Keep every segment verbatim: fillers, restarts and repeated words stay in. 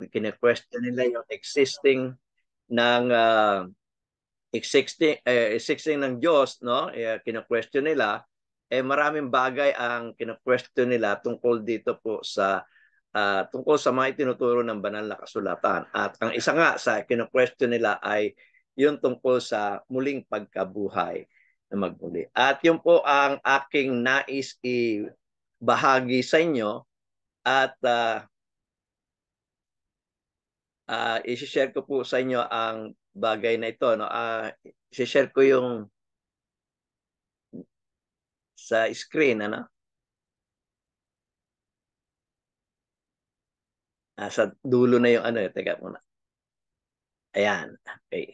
kine-question nila yung existing ng uh, existing eh, existing ng Diyos, no? Eh, kine-question nila, eh maraming bagay ang kine-question nila tungkol dito po sa uh, tungkol sa mga itinuturo ng banal na kasulatan. At ang isa nga sa kine-question nila ay yung tungkol sa muling pagkabuhay na magmuli. At yun po ang aking nais i-bahagi sa inyo at uh, uh, i-share ko po sa inyo ang bagay na ito. No? Uh, i-share ko yung sa screen. Ano? Uh, sa dulo na yung ano. Eh. Teka muna. Ayan. Okay.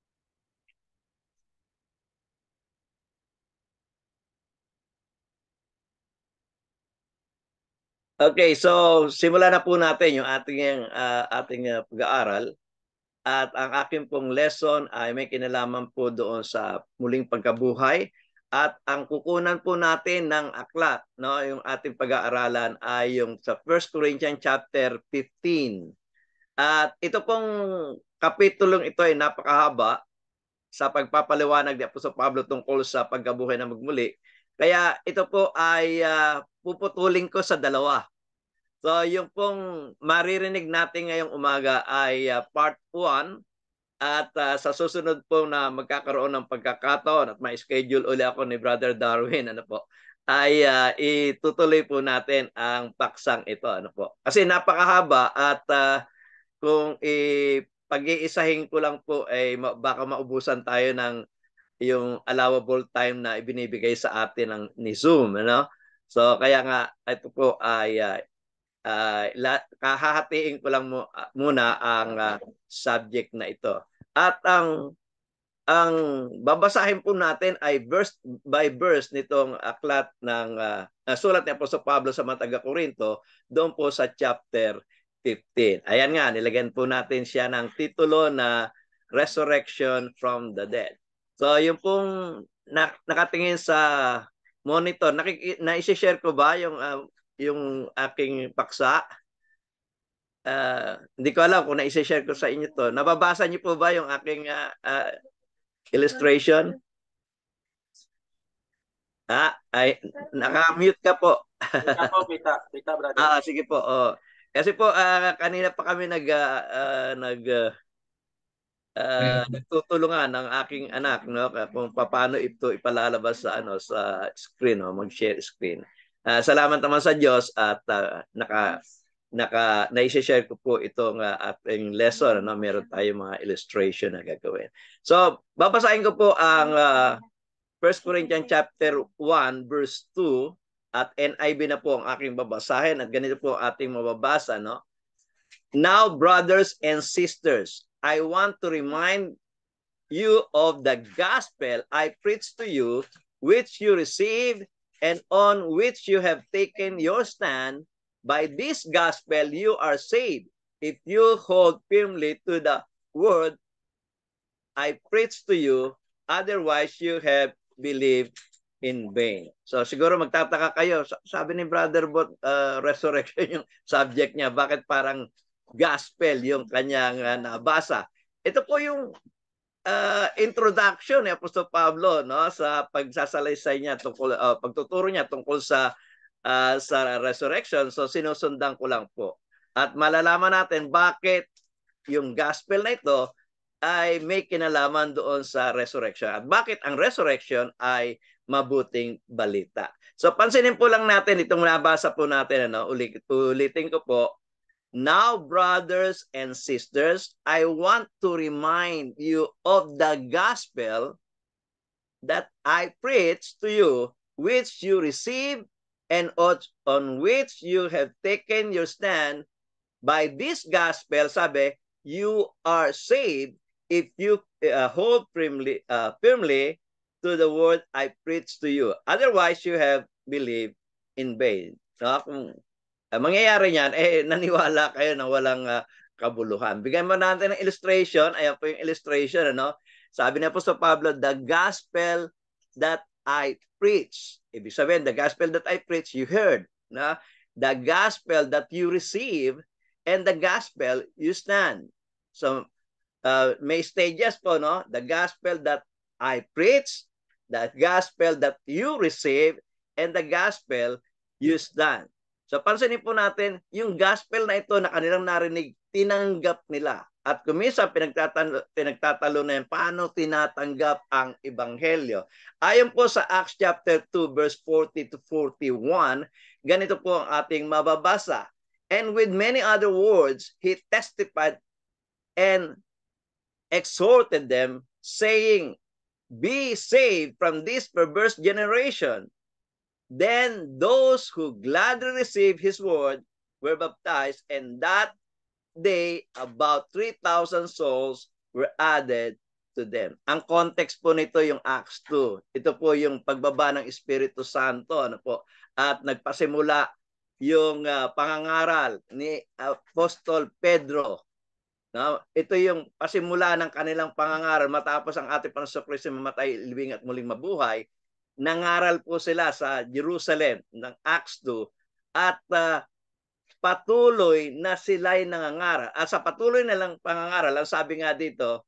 Okay, so simulan na po natin yung ating uh, ating uh, pag-aaral. At ang aking pong lesson ay may kinalaman po doon sa muling pagkabuhay. At ang kukunan po natin ng aklat, no, yung ating pag-aaralan ay yung sa First Corinthians chapter fifteen. At ito pong kapitulong ito ay napakahaba sa pagpapaliwanag ni Apostol Pablo tungkol sa pagkabuhay na magmuli. Kaya ito po ay uh, puputulin ko sa dalawa. So yung pong maririnig natin ngayong umaga ay uh, part one. At uh, sa susunod po na magkakaroon ng pagkakataon at may schedule uli ako ni Brother Darwin, ano po, ay uh, itutuloy po natin ang paksang ito. Ano po. Kasi napakahaba at uh, kung pag-iisahin ko lang po ay eh, baka maubusan tayo ng yung allowable time na ibinibigay sa atin ng ni Zoom. Ano? So kaya nga ito po ay uh, uh, kahahatiin ko lang mo, uh, muna ang uh, subject na ito. At ang ang babasahin po natin ay verse by verse nitong aklat ng uh, uh, sulat ni Apostol Pablo sa mga taga-Korinto doon po sa chapter fifteen. Ayan nga, nilagyan po natin siya ng titulo na Resurrection from the Dead. So yung pong na, nakatingin sa monitor, na-share ko ba yung uh, yung aking paksa? Uh, hindi ko alam kung na-share ko sa inyo to. Nababasa niyo po ba yung aking uh, uh, illustration? Ah, ay, naka-mute ka po. Kita po, kita. Kita, brother. Ah, sige po. Oh. Kasi po, uh, kanina pa kami nag, uh, nag, uh, uh, nagtutulungan ng aking anak, no? Kung paano ito ipalalabas sa, ano, sa screen, no? Mag-share screen. Uh, salamat naman sa Diyos at uh, naka, naka na-share ko po itong uh, ating lesson, ano, meron tayong mga illustration na gagawin. So, babasahin ko po ang uh, First Corinthians chapter one verse two at N I V na po ang aking babasahin at ganito po ang ating mababasa, no? Now, brothers and sisters, I want to remind you of the gospel I preached to you, which you received and on which you have taken your stand. By this gospel you are saved, if you hold firmly to the word I preached to you, otherwise you have believed in vain. So siguro magtataka kayo, sabi ni Brother Bot, uh, resurrection yung subject niya, bakit parang gospel yung kanyang uh, nabasa? Ito po yung uh, introduction ni Apostol Pablo, no, sa pagsasalaysay niya tungkol uh, pagtuturo niya tungkol sa Uh, sa resurrection. So sinusundan ko lang po. At malalaman natin bakit yung gospel na ito ay may kinalaman doon sa resurrection. At bakit ang resurrection ay mabuting balita. So pansinin po lang natin itong nabasa po natin. Ano? Ulit, ulitin ko po. Now, brothers and sisters, I want to remind you of the gospel that I preached to you, which you received and on which you have taken your stand. By this gospel, sabi, you are saved if you uh, hold firmly, uh, firmly to the word I preach to you. Otherwise, you have believed in vain. No? Kung uh, mangyayari niyan, eh, naniwala kayo na walang uh, kabuluhan. Bigyan mo natin ng illustration. Ayan po yung illustration. Ano? Sabi ni Apostol Pablo, the gospel that I preach. Ibig sabihin, the gospel that I preach, you heard. Na? The gospel that you receive and the gospel you stand. So uh, may stages po, no? The gospel that I preach, the gospel that you receive, and the gospel you stand. So pansinin po natin, yung gospel na ito na kanilang narinig, tinanggap nila. At kumisa pinagtatalo, pinagtatalo na yan, paano tinatanggap ang ebanghelyo. Ayon po sa Acts chapter two verse forty to forty-one, ganito po ang ating mababasa. And with many other words, he testified and exhorted them, saying, be saved from this perverse generation. Then those who gladly received his word were baptized, and that day about three thousand souls were added to them. Ang context po nito yung Acts two. Ito po yung pagbaba ng Espiritu Santo, ano po? At nagpasimula yung uh, pangangaral ni Apostol Pedro. No? Ito yung pasimula ng kanilang pangangaral matapos ang ating Panginoong Kristo mamatay, libing at muling mabuhay. Nangaral po sila sa Jerusalem ng Acts two at uh, patuloy na sila'y nangangaral. At sa patuloy na lang pangangaral, ang sabi nga dito,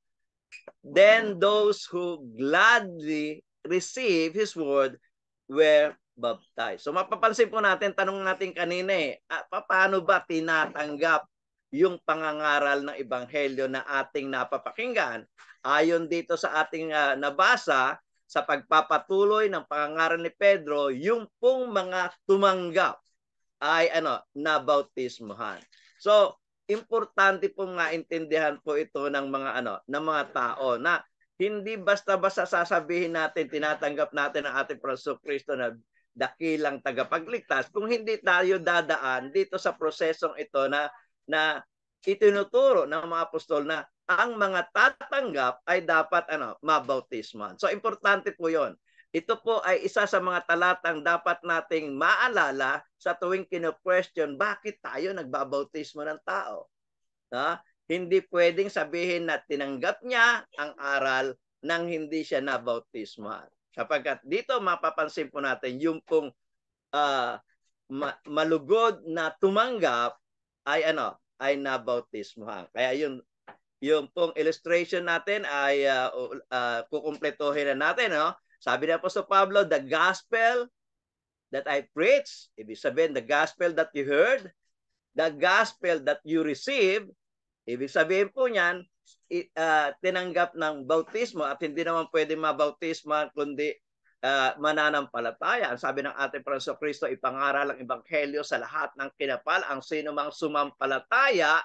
then those who gladly receive his word were baptized. So mapapansin po natin, tanong natin kanina eh, paano ba tinatanggap yung pangangaral ng ebanghelyo na ating napapakinggan? Ayon dito sa ating uh, nabasa, sa pagpapatuloy ng pangangaral ni Pedro, yung pong mga tumanggap ay ano, nabautismohan. So, importante pong maintindihan po ito ng mga ano, ng mga tao na hindi basta-basta sasabihin natin, tinatanggap natin ang ating Panginoong Kristo na dakilang tagapagligtas kung hindi tayo dadaan dito sa prosesong ito na na itinuturo ng mga apostol na ang mga tatanggap ay dapat ano, mabautisman. So importante po 'yon. Ito po ay isa sa mga talatang dapat nating maalala sa tuwing kino-question bakit tayo nagbabautismo ng tao. Ha? Hindi pwedeng sabihin na tinanggap niya ang aral nang hindi siya nabautismohan. Sapagkat dito mapapansin po natin yung pong uh, ma- malugod na tumanggap ay ano, ay nabautismohan. Kaya yun yung pong illustration natin ay uh, uh, kukumpletohin na natin, no? Sabi ni Apostol Pablo, the gospel that I preach, ibig sabihin the gospel that you heard, the gospel that you received, ibig sabihin po niyan, uh, tinanggap ng bautismo at hindi naman pwede mabautismo kundi uh, mananampalataya. Ang sabi ng ating Panginoong Kristo, ipangaral ang ebanghelyo sa lahat ng kinapal, ang sino mang sumampalataya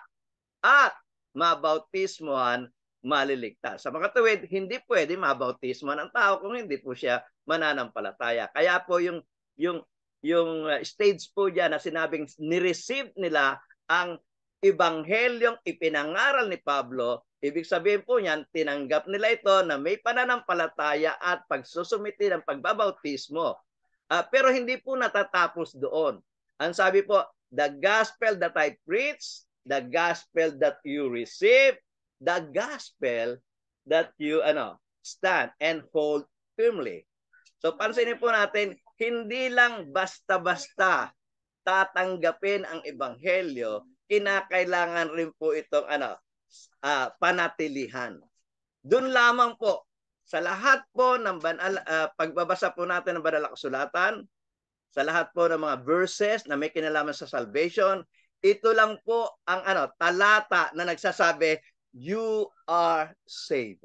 at mabautismohan, maliligtas. Sa mga tuwid, hindi pwede mabautismohan ang tao kung hindi po siya mananampalataya. Kaya po yung yung yung stage po diyan na sinabing ni-receive nila ang ebanghelyong ipinangaral ni Pablo, ibig sabihin po niyan, tinanggap nila ito na may pananampalataya at pagsusumiti ng pagbabautismo. Uh, pero hindi po natatapos doon. Ang sabi po, the gospel that I preach, the gospel that you receive, the gospel that you ano stand and hold firmly. So pansinin po natin, hindi lang basta-basta tatanggapin ang ebanghelyo, kinakailangan rin po itong ano uh, panatilihan. Doon lamang po sa lahat po ng banal, uh, pagbabasa po natin ng banal na kasulatan, sa lahat po ng mga verses na may kinalaman sa salvation, ito lang po ang ano talata na nagsasabi, you are saved.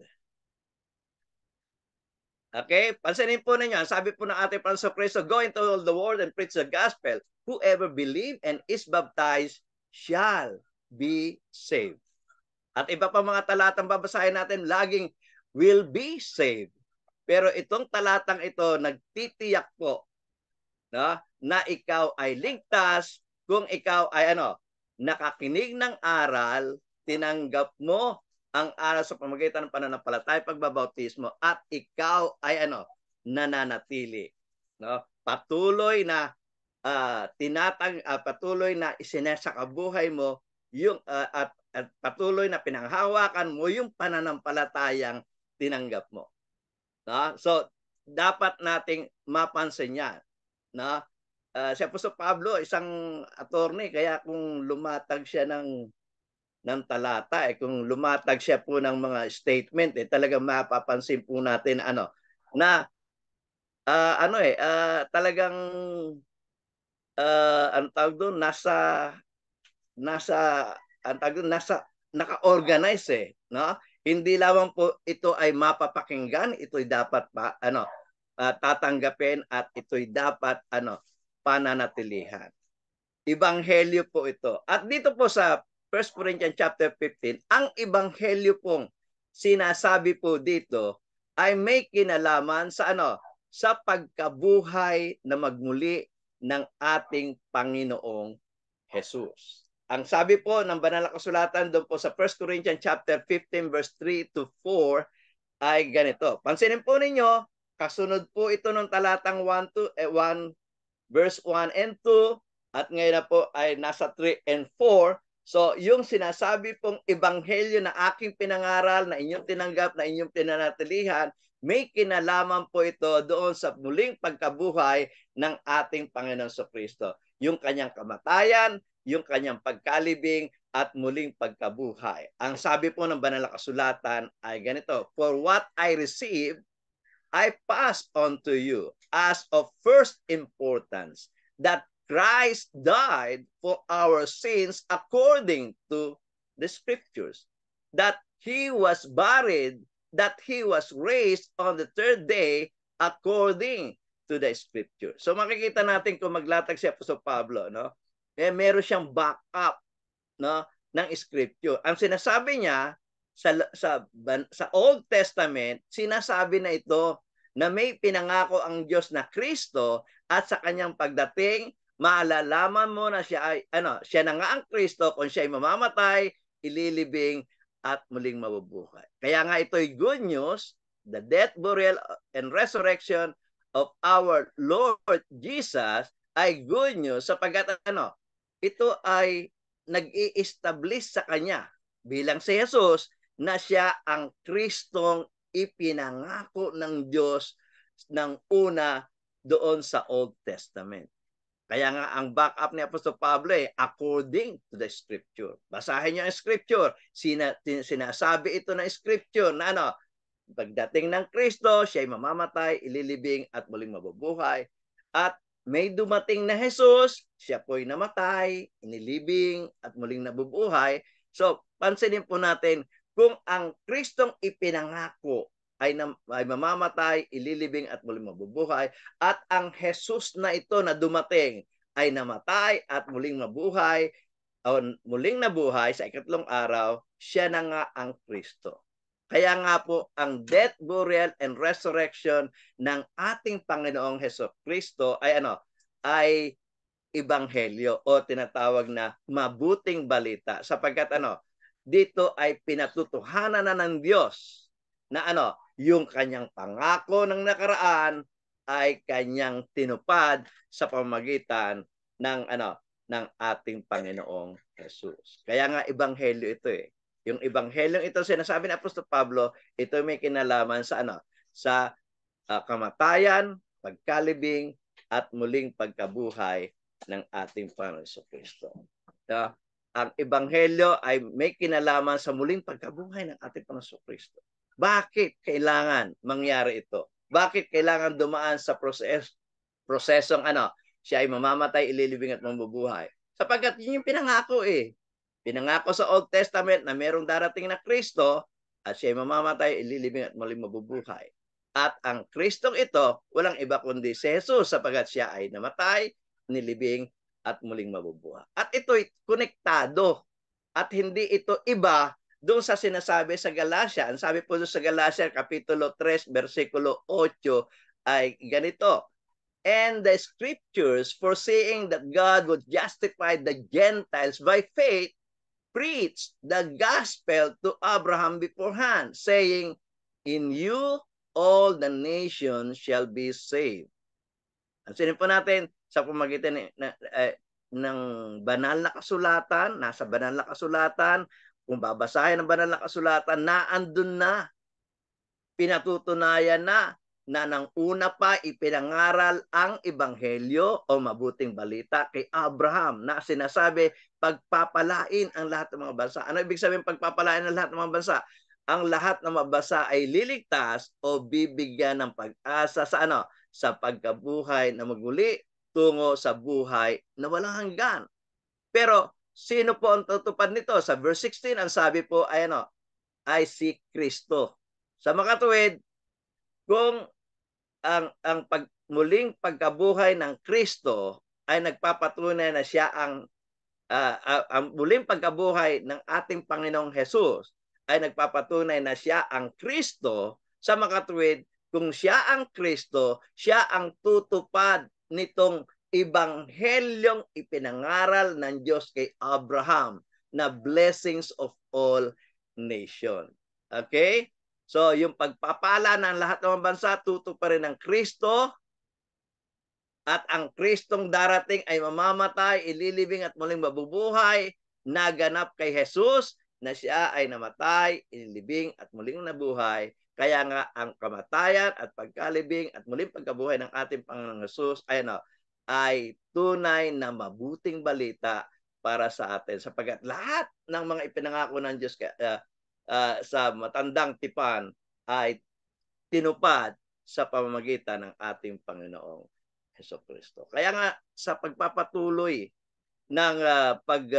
Okay? Pansinin po ninyo, sabi po ng ating Panginoong Kristo, go into all the world and preach the gospel. Whoever believe and is baptized shall be saved. At iba pa mga talatang babasahin natin, laging will be saved. Pero itong talatang ito, nagtitiyak po no, na ikaw ay ligtas kung ikaw ay ano, nakakinig ng aral, tinanggap mo ang aral sa pamamagitan ng pananampalataya, pagbabautismo, at ikaw ay ano, nananatili. No? Patuloy na uh, tinatang uh, patuloy na isinasakabuhay mo yung uh, at, at patuloy na pinanghawakan mo yung pananampalatayang tinanggap mo. No? So dapat nating mapansin yan. No? uh, si Apostol Pablo, isang attorney, kaya kung lumatag siya ng ng talata, eh, kung lumatag siya po ng mga statement, eh, talagang mapapansin po natin ano, na uh, ano eh, uh, talagang uh, ang tawag doon, nasa nasa ang tawag doon, nasa naka-organize eh, no? Hindi lamang po ito ay mapapakinggan, ito'y dapat pa ano, uh, tatanggapin at ito'y dapat ano, pananatilihan. Ebanghelyo po ito. At dito po sa First Corinthians chapter fifteen, ang ebanghelyo pong sinasabi po dito ay may kinalaman sa ano, sa pagkabuhay na magmuli ng ating Panginoong Jesus. Ang sabi po ng banal na kasulatan doon po sa First Corinthians chapter fifteen verse three to four ay ganito. Pansinin po ninyo, kasunod po ito ng talatang one to eh, one verse one and two at ngayon na po ay nasa three and four. So, yung sinasabi pong ebanghelyo na aking pinangaral, na inyong tinanggap, na inyong pinanatilihan, may kinalaman po ito doon sa muling pagkabuhay ng ating Panginoon Kristo. Yung kanyang kamatayan, yung kanyang pagkalibing, at muling pagkabuhay. Ang sabi po ng banal na kasulatan ay ganito, for what I received, I pass on to you as of first importance, that Christ died for our sins according to the scriptures, that he was buried, that he was raised on the third day according to the scripture. So makikita natin kung maglatag si Apostol Pablo, no? Eh, meron siyang backup, no, ng scripture. Ang sinasabi niya sa sa sa Old Testament, sinasabi na ito na may pinangako ang Diyos na Kristo at sa kanyang pagdating, maalalaman mo na siya ay ano, siya na nga ang Kristo kung siya ay mamamatay, ililibing at muling mabubuhay. Kaya nga ito'y good news, the death, burial and resurrection of our Lord Jesus ay good news sapagkat ano, ito ay nag-i-establish sa kanya bilang si Jesus na siya ang Kristong ipinangako ng Diyos ng una doon sa Old Testament. Kaya nga ang backup ni Apostol Pablo eh, according to the scripture. Basahin niyo ang scripture. Sina, sinasabi ito ng scripture na ano, pagdating ng Kristo, siya ay mamamatay, ililibing at muling mabubuhay. At may dumating na Jesus, siya po'y namatay, inilibing at muling nabubuhay. So, pansinin po natin, kung ang Kristong ipinangako ay, na, ay mamamatay, ililibing at muling mabubuhay, at ang Jesus na ito na dumating ay namatay at muling mabuhay, o muling nabuhay sa ikatlong araw, siya na nga ang Kristo. Kaya nga po, ang death, burial, and resurrection ng ating Panginoong Hesus Kristo ay ano, ay ebanghelyo o tinatawag na mabuting balita sapagkat ano, dito ay pinatutuhanan na ng Diyos na ano, yung kanyang pangako ng nakaraan ay kanyang tinupad sa pamamagitan ng ano, ng ating Panginoong Hesus. Kaya nga ebanghelyo ito eh. Yung ebanghelyong ito sinasabi ni Apostol Pablo, ito may kinalaman sa ano, sa uh, kamatayan, pagkalibing at muling pagkabuhay ng ating Panginoon Kristo. Uh, ang ebanghelyo ay may kinalaman sa muling pagkabuhay ng ating Panginoon Kristo. Bakit kailangan mangyari ito? Bakit kailangan dumaan sa proses prosesong ano, siya ay mamamatay, ililibing at mabubuhay? Sapagkat yun yung pinangako eh. Pinangako sa Old Testament na merong darating na Kristo at siya ay mamamatay, ililibing at muling mabubuhay. At ang Kristong ito, walang iba kundi si Jesus sapagkat siya ay namatay, nilibing at muling mabubuhay. At ito'y konektado at hindi ito iba doon sa sinasabi sa Galacia. Ang sabi po doon sa Galacia, Kapitulo three, versikulo eight ay ganito. And the scriptures, foreseeing that God would justify the Gentiles by faith, preached the gospel to Abraham beforehand, saying, in you all the nations shall be saved. Sinin po natin sa pamagitan ng, na, eh, ng banal na kasulatan, nasa banal na kasulatan, kung babasahin ang banal na kasulatan, naandun na, pinatutunayan na na nang una pa ipinangaral ang ebanghelyo o mabuting balita kay Abraham na sinasabi pagpapalain ang lahat ng mga bansa. Ano ibig sabihin pagpapalain ang lahat ng mga bansa? Ang lahat ng mga bansa ay liligtas o bibigyan ng pag-asa sa ano? Sa pagkabuhay na magmuli tungo sa buhay na walang hanggan. Pero sino po ang tutupad nito? Sa verse sixteen, ang sabi po ay ano? Ay si Kristo. Sa makatuwid, kung ang ang pag, muling pagkabuhay ng Kristo ay nagpapatunay na siya ang uh, uh, ang muling pagkabuhay ng ating Panginoong Hesus ay nagpapatunay na siya ang Kristo. Sa makatuwid, kung siya ang Kristo, siya ang tutupad nitong ebanghelyong ipinangaral ng Diyos kay Abraham na blessings of all nation. Okay? So, yung pagpapala ng lahat ng bansa, tutuparin ng Kristo, at ang Kristong darating ay mamamatay, ililibing at muling mabubuhay, naganap kay Jesus na siya ay namatay, ililibing at muling nabuhay. Kaya nga ang kamatayan at pagkalibing at muling pagkabuhay ng ating Panginoong Jesus ay, ano, ay tunay na mabuting balita para sa atin. Sapagkat lahat ng mga ipinangako ng Diyos uh, uh, sa matandang tipan ay tinupad sa pamamagitan ng ating Panginoong Jesucristo. Kaya nga sa pagpapatuloy ng uh,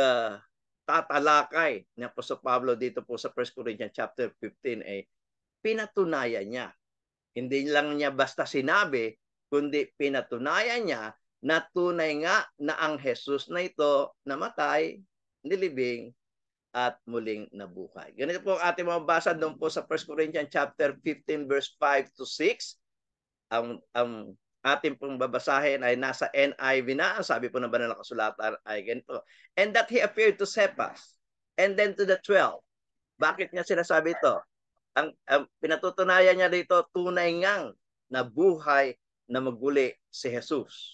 pagtatalakay uh, ni Apostol Pablo dito po sa First Corinthians chapter fifteen ay eh, pinatunayan niya. Hindi lang niya basta sinabi, kundi pinatunayan niya na tunay nga na ang Jesus na ito namatay, nilibing, at muling nabuhay. Ganito po ang ating mabasa doon po sa First Corinthians chapter fifteen verse five to six. Ang, ang ating pong babasahin ay nasa N I V na. Ang sabi po ng banal na kasulatan ay ganito. And that he appeared to Cephas and then to the twelve. Bakit niya sinasabi ito? Ang, ang pinatutunayan niya dito, tunay ngang nabuhay na maguli si Jesus.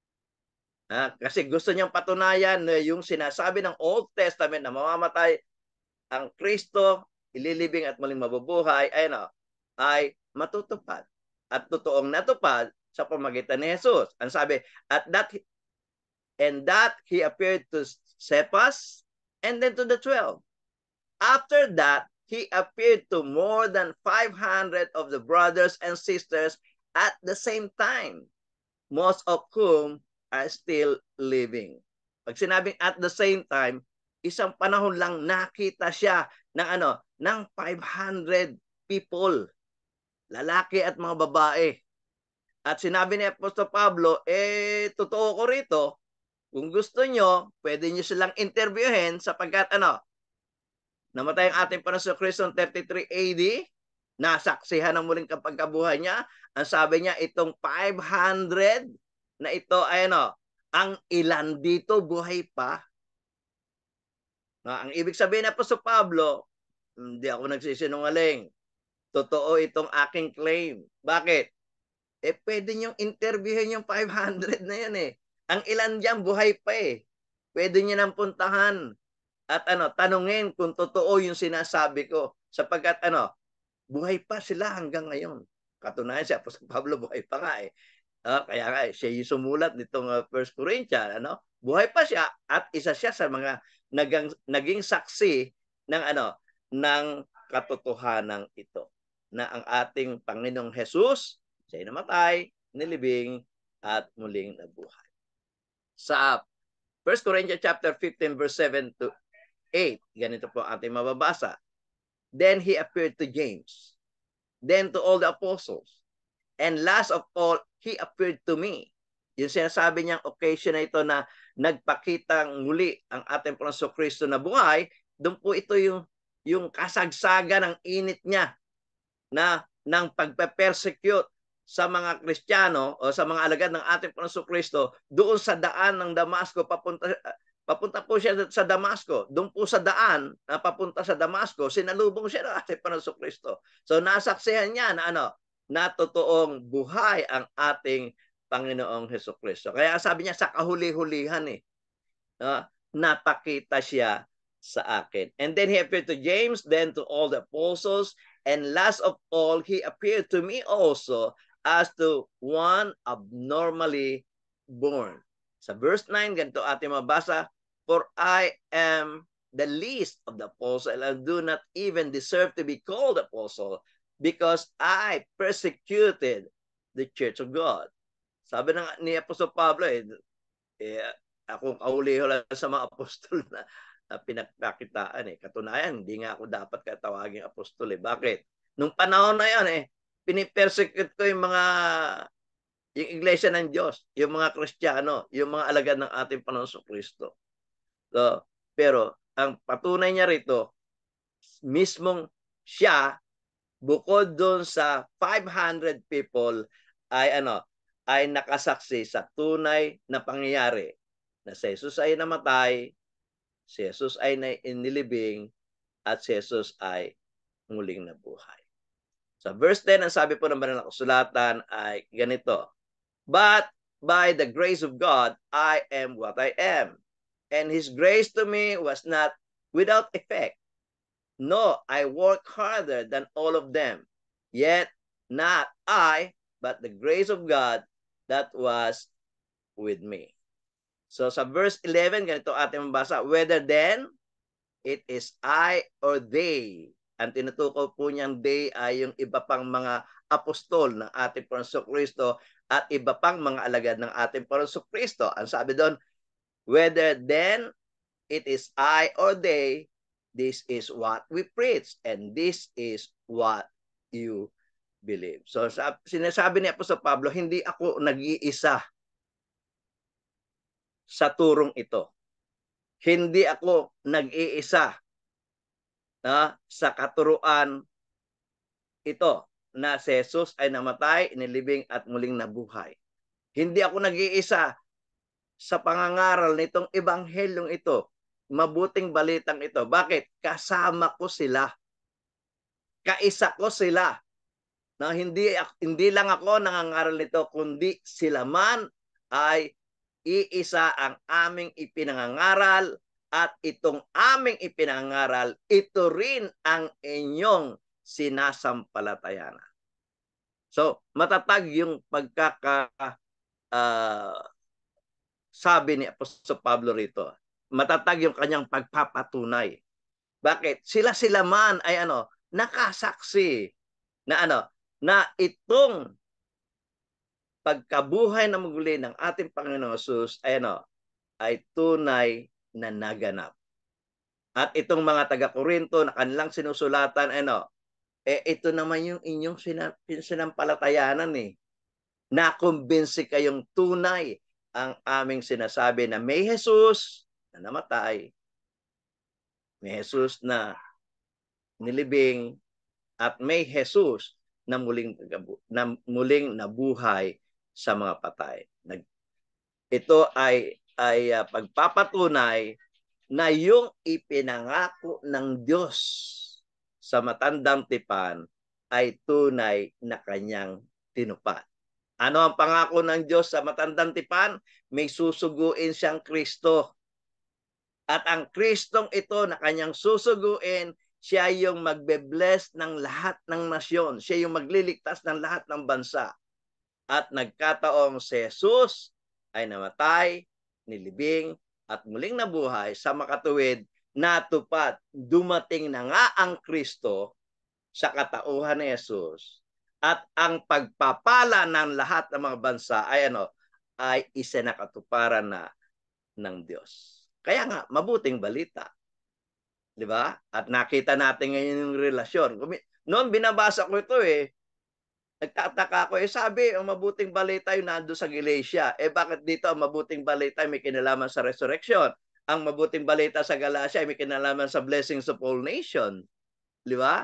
Ah, kasi gusto niyang patunayan na yung sinasabi ng Old Testament na mamamatay ang Kristo, ililibing at muling mabubuhay, ay, no, ay matutupad. At totoong natupad sa pamagitan ni Jesus. Ang sabi, at that, and that he appeared to Cephas and then to the twelve. After that, he appeared to more than five hundred of the brothers and sisters at the same time, most of whom are still living. Pag sinabing at the same time, isang panahon lang nakita siya ng ano, ng five hundred people, lalaki at mga babae. At sinabi ni Apostol Pablo, eh, totoo ko rito, kung gusto nyo, pwede nyo silang interviewin sapagkat ano, namatay ang ating Panginoong Kristo noong thirty-three A D, nasaksihan ng muling kapagkabuhay niya. Ang sabi niya, itong five hundred na ito ay ano, ang ilan dito buhay pa. Na, ang ibig sabihin na po sa Pablo, hindi ako nagsisinungaling. Totoo itong aking claim. Bakit? Eh, pwede niyong interviewin yung five hundred na yan eh. Ang ilan diyan buhay pa eh. Pwede niyo nang puntahan at ano, tanungin kung totoo yung sinasabi ko. Sapagkat ano, buhay pa sila hanggang ngayon. Katunayan si Apostol Pablo, buhay pa nga eh. Uh, kaya nga, siya yung sumulat nitong uh, First Corinthians, ano? Buhay pa siya at isa siya sa mga nagang, naging saksi ng ano, ng katotohanan ito na ang ating Panginoong Jesus, siya namatay, nilibing at muling nabuhay. Sa First Corinthians chapter fifteen verse seven to eight, ganito po ating mababasa. Then he appeared to James, then to all the apostles, and last of all, he appeared to me. Yung sinasabi niyang occasion na ito na nagpakitang muli ang ating Panginoong Kristo na buhay, doon po ito yung, yung kasagsagan ng init niya na ng pagpe-persecute sa mga Kristiyano o sa mga alagad ng ating Panginoong Kristo doon sa daan ng Damasco, papunta, papunta po siya sa Damasco. Doon po sa daan na papunta sa Damasco, sinalubong siya ng ating Panginoong Kristo. So nasaksihan niya na ano, na totoong buhay ang ating Panginoong Jesucristo. Kaya sabi niya sa kahuli-hulihan eh, uh, napakita siya sa akin. And then he appeared to James, then to all the apostles, and last of all, he appeared to me also as to one abnormally born. Sa verse nine, ganito ating mabasa, for I am the least of the apostle and do not even deserve to be called apostle because I persecuted the church of God. Sabi ng ni Apostol Pablo, eh, eh akong kauliho lang sa mga apostol na, na pinagkakitaan. Eh. Katunayan, hindi nga ako dapat katawaging apostol. Eh. Bakit? Nung panahon na yan, eh, pinipersecute ko yung mga yung iglesia ng Diyos, yung mga Kristiyano, yung mga alagad ng ating Panginoon Kristo. So, pero ang patunay niya rito, mismong siya, bukod doon sa five hundred people, ay ano, ay nakasaksi sa tunay na pangyayari na si Jesus ay namatay, si Jesus ay inilibing, at si Jesus ay muling nabuhay. Sa verse ten, ang sabi po ng banal na kasulatan ay ganito, but by the grace of God, I am what I am. And His grace to me was not without effect. No, I work harder than all of them. Yet, not I, but the grace of God that was with me. So sa verse eleven, ganito ating mabasa, whether then it is I or they. Ang tinutukoy po niyang they ay yung iba pang mga apostol ng ating Panginoon Kristo at iba pang mga alagad ng ating Panginoon Kristo. Ang sabi doon, whether then it is I or they, this is what we preach and this is what you believe. So sinasabi ni Apostol Pablo, hindi ako nag-iisa sa turong ito. Hindi ako nag-iisa na sa katuruan ito na si Jesus ay namatay, inilibing at muling nabuhay. Hindi ako nag-iisa sa pangangaral nitong ebanghelyong ito, mabuting balitang ito. Bakit? Kasama ko sila. Kaisa ko sila. Na hindi hindi lang ako nangangaral nito, kundi sila man ay iisa ang aming ipinangangaral at itong aming ipinangangaral, ito rin ang inyong sinasampalatayanan. So, matatag yung pagkaka uh, sabi ni Apostol Pablo rito. Matatag yung kanyang pagpapatunay. Bakit? Sila-sila man ay ano, nakasaksi na ano, na itong pagkabuhay na muli ng ating Panginoon Jesus ay ano, ay tunay na naganap. At itong mga taga-Korinto na kanilang sinusulatan, ano, eh ito naman yung inyong sinampalatayanan eh. Nakumbinsi kayong tunay ang aming sinasabi na may Jesus na namatay, may Jesus na nilibing, at may Jesus na muling, na muling nabuhay sa mga patay. Ito ay, ay uh, pagpapatunay na yung ipinangako ng Diyos sa matandang tipan ay tunay na kanyang tinupad. Ano ang pangako ng Diyos sa matandang tipan? May susuguin siyang Kristo. At ang Kristong ito na kanyang susuguin, siya yung magbe-bless ng lahat ng nasyon. Siya yung magliligtas ng lahat ng bansa. At nagkataong si Jesus ay namatay, nilibing, at muling nabuhay sa makatuwid, natupad, dumating na nga ang Kristo sa katauhan ni Jesus. At ang pagpapala ng lahat ng mga bansa ay ano, ay isinakatuparan na ng Diyos. Kaya nga, mabuting balita. Di ba? At nakita natin ngayon yung relasyon. Noon binabasa ko ito eh, nagtataka ko, eh sabi, ang mabuting balita yung nando sa Galatia. Eh bakit dito ang mabuting balita ay may kinalaman sa resurrection? Ang mabuting balita sa Galatia ay may kinalaman sa blessings of all nations. Di ba?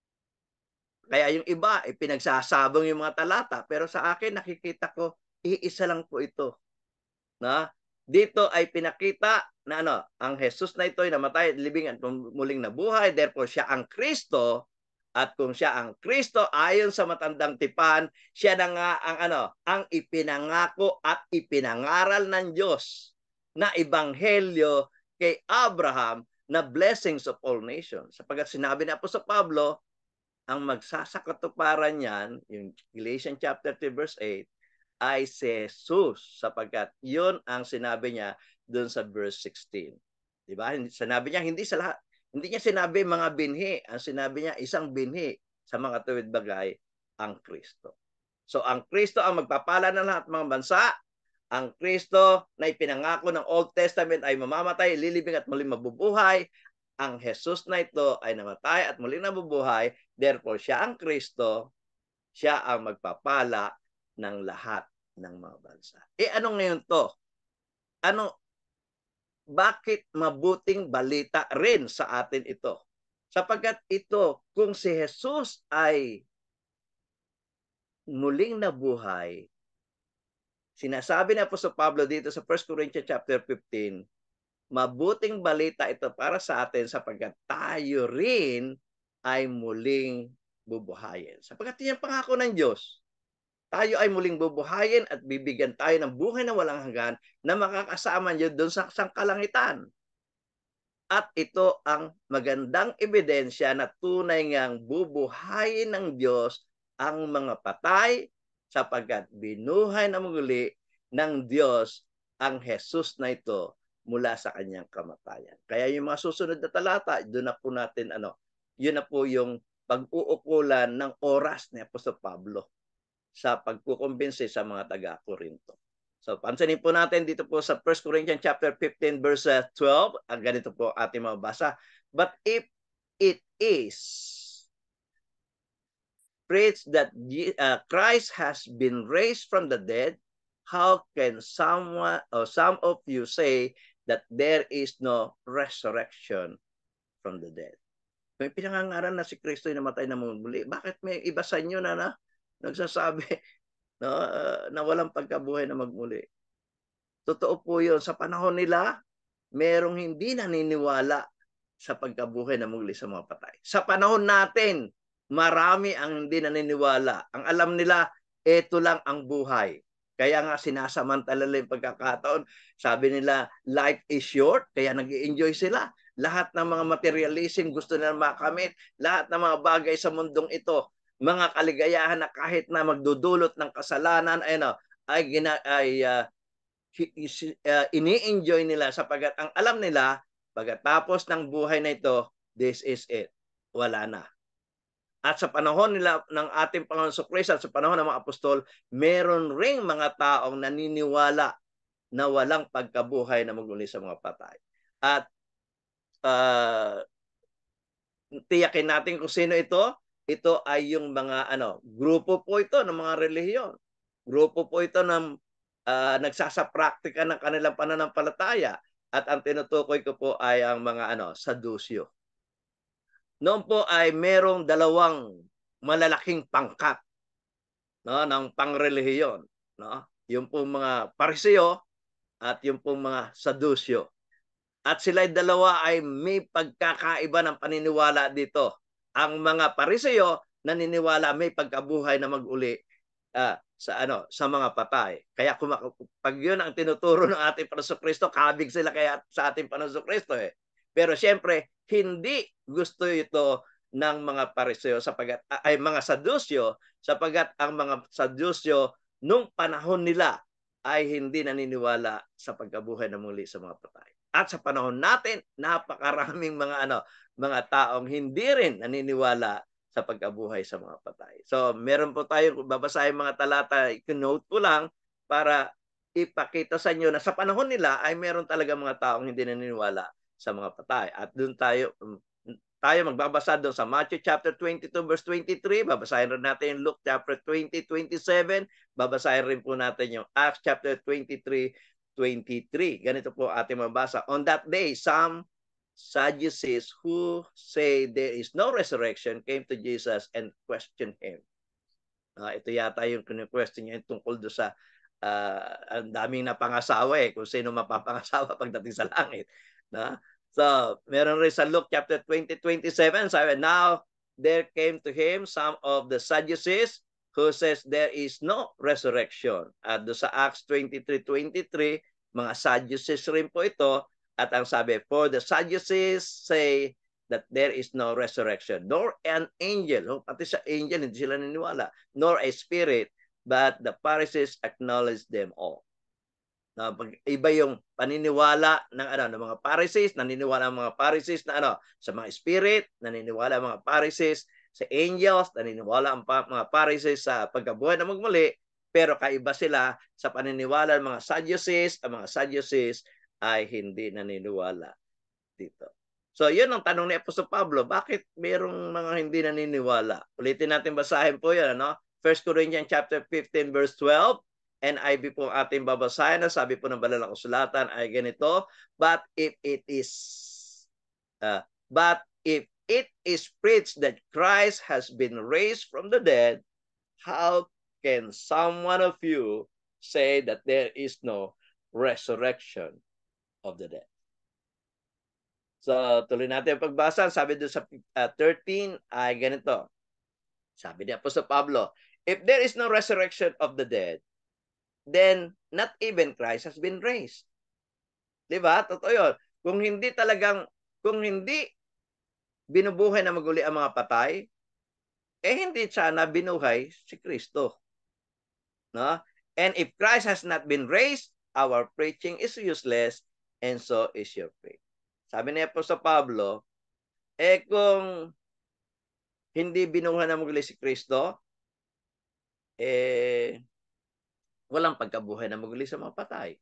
Kaya yung iba, eh, pinagsasabong yung mga talata. Pero sa akin, nakikita ko, iisa lang po ito. Na? Dito ay pinakita na ano, ang Jesus na ito ay namatay, libing at muling nabuhay. Therefore, siya ang Kristo. At kung siya ang Kristo, ayon sa matandang tipan, siya na nga ang ano, ang ipinangako at ipinangaral ng Diyos na ebanghelyo kay Abraham na blessings of all nations. Sapagkat sinabi ni Apostol Pablo, ang magsasakatuparan niyan, yung Galatians chapter three verse eight, ay si Jesus, sapagkat yun ang sinabi niya doon sa verse sixteen. Di ba? Sinabi niya, hindi sa lahat, hindi niya sinabi mga binhi. Ang sinabi niya, isang binhi sa mga tuwid bagay, ang Kristo. So ang Kristo ang magpapala ng lahat mga bansa. Ang Kristo na ipinangako ng Old Testament ay mamamatay, lilibing at muling mabubuhay. Ang Jesus na ito ay namatay at muling nabubuhay. Therefore, siya ang Kristo. Siya ang magpapala ng lahat ng mga bansa. Eh ano ngayon to? Ano? Bakit mabuting balita rin sa atin ito? Sapagkat ito, kung si Jesus ay muling nabuhay, sinasabi ni Apostol Pablo dito sa First Corinthians chapter fifteen, mabuting balita ito para sa atin sapagkat tayo rin ay muling bubuhayin. Sapagkat yan pangako ng Diyos. Tayo ay muling bubuhayin at bibigyan tayo ng buhay na walang hanggan na makakasama niyo doon sa sangkalangitan. At ito ang magandang ebidensya na tunay ngang bubuhayin ng Diyos ang mga patay sapagkat binuhay na muli ng Diyos ang Jesus na ito mula sa kanyang kamatayan. Kaya yung mga susunod na talata, doon na po natin, ano, yun na po yung pag-uukulan ng oras ni Apostol Pablo sa pagkukumbinsi sa mga taga-Korinto. So, pansinin po natin dito po sa First Corinthians chapter fifteen verse twelve, ang ganito po ating mabasa. But if it is preached that uh, Christ has been raised from the dead, how can someone or some of you say that there is no resurrection from the dead? May pinangangaral na si Kristo ay namatay na muli. Bakit may iba sa inyo na, na nagsasabi no, uh, na walang pagkabuhay na magmuli? Totoo po yun. Sa panahon nila, merong hindi naniniwala sa pagkabuhay na muli sa mga patay. Sa panahon natin, marami ang hindi naniniwala. Ang alam nila, ito lang ang buhay. Kaya nga sinasamantala yung pagkakataon. Sabi nila, life is short, kaya nag-i-enjoy sila. Lahat ng mga materialism gusto nila makamit. Lahat ng mga bagay sa mundong ito, mga kaligayahan na kahit na magdudulot ng kasalanan, ay, no, ay, gina, ay uh, uh, ini-enjoy nila sapagkat ang alam nila, pagkatapos ng buhay na ito, this is it. Wala na. At sa panahon nila ng ating Panginoon Kristo at sa panahon ng mga apostol, meron ring mga taong naniniwala na walang pagkabuhay na magmuli sa mga patay. At uh, tiyakin natin kung sino ito. Ito ay yung mga ano, grupo po ito ng mga relihiyon. Grupo po ito ng uh, nagsasapraktika ng kanilang pananampalataya. At ang tinutukoy ko po ay ang mga ano, Sadusyo. Noon po ay merong dalawang malalaking pangkat, no, ng pangrelihiyon, no? Yung pong mga Pariseo at yung pong mga Sadusyo. At sila dalawa ay may pagkakaiba ng paniniwala dito. Ang mga Pariseo naniniwala may pagkabuhay na mag-uli uh, sa ano, sa mga patay. Kaya kung pag yun ang tinuturo ng ating Panginoon Kristo, kabig sila kaya sa ating Panginoon Kristo eh. Pero siyempre, hindi gusto ito ng mga Pariseo sapagat ay mga Sadusyo, sapagat ang mga Sadusyo nung panahon nila ay hindi naniniwala sa pagkabuhay na muli sa mga patay. At sa panahon natin, napakaraming mga ano, mga taong hindi rin naniniwala sa pagkabuhay sa mga patay. So, meron po tayo babasahin mga talata, i-note ko lang para ipakita sa inyo na sa panahon nila ay meron talaga mga taong hindi naniniwala sa mga patay. At doon tayo tayo magbabasa doon sa Matthew chapter twenty-two verse twenty-three, babasahin rin natin yung Luke chapter twenty, twenty-seven, babasahin rin po natin yung Acts chapter twenty-three, twenty-three. Ganito po ating mabasa. On that day, some Sadducees who say there is no resurrection came to Jesus and questioned him. Uh, ito yata yung question niya tungkol doon sa uh, ang daming napangasawa eh, kung sino mapapangasawa pagdating sa langit. No? So, meron rin sa Luke chapter twenty, twenty-seven, sabi, now there came to him some of the Sadducees who says there is no resurrection. At doon sa Acts twenty-three, twenty-three, mga Sadducees rin po ito. At ang sabi, for the Sadducees say that there is no resurrection, nor an angel, no, pati sa angel hindi sila niniwala, nor a spirit, but the Pharisees acknowledge them all. Na pag iba yung paniniwala ng ano ng mga Pharisees, naniniwala ang mga Pharisees na ano sa mga spirit, naniniwala ang mga Pharisees sa angels, naniniwala ang mga Pharisees sa pagkabuhay na magmuli, pero kaiba sila sa paniniwala ng mga Sadducees. Ang mga Sadducees ay hindi naniniwala dito. So, yun ang tanong ni Apostol Pablo, bakit mayroong mga hindi naniniwala? Ulitin natin basahin po yan, ano? First Corinthians chapter fifteen verse twelve, N I V po ating babasahin, na sabi po ng banal na kasulatan ay ganito, but if it is uh, but if it is preached that Christ has been raised from the dead, how can someone of you say that there is no resurrection of the dead? So, tuloy natin ang pagbasa. Sabi doon sa uh, thirteen ay ganito. Sabi ni Apostol Pablo, if there is no resurrection of the dead, then not even Christ has been raised. Diba? Totoo yun. Kung hindi talagang, kung hindi binubuhay na maguli ang mga patay, eh hindi sana binuhay si Kristo. No? And if Christ has not been raised, our preaching is useless, and so is your faith. Sabi ni Apostol Pablo, eh kung hindi binuhay na maguli si Kristo, eh walang pagkabuhay na maguli sa mga patay.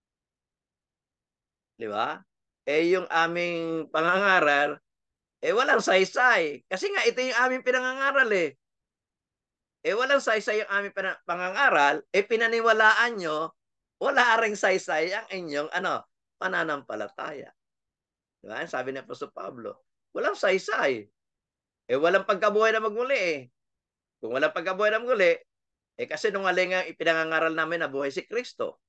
Di ba? Eh yung aming pangangaral, eh walang saysay. Kasi nga ito yung aming pinangangaral eh. Eh walang saysay yung aming pangangaral, eh pinaniwalaan nyo, wala ring saysay ang inyong ano, pananampalataya. Diba? Sabi ni Apostol Pablo, walang saysay. Eh walang pagkabuhay na magmuli eh. Kung walang pagkabuhay na magmuli, eh kasi nung aling ang ipinangangaral namin na buhay si Kristo.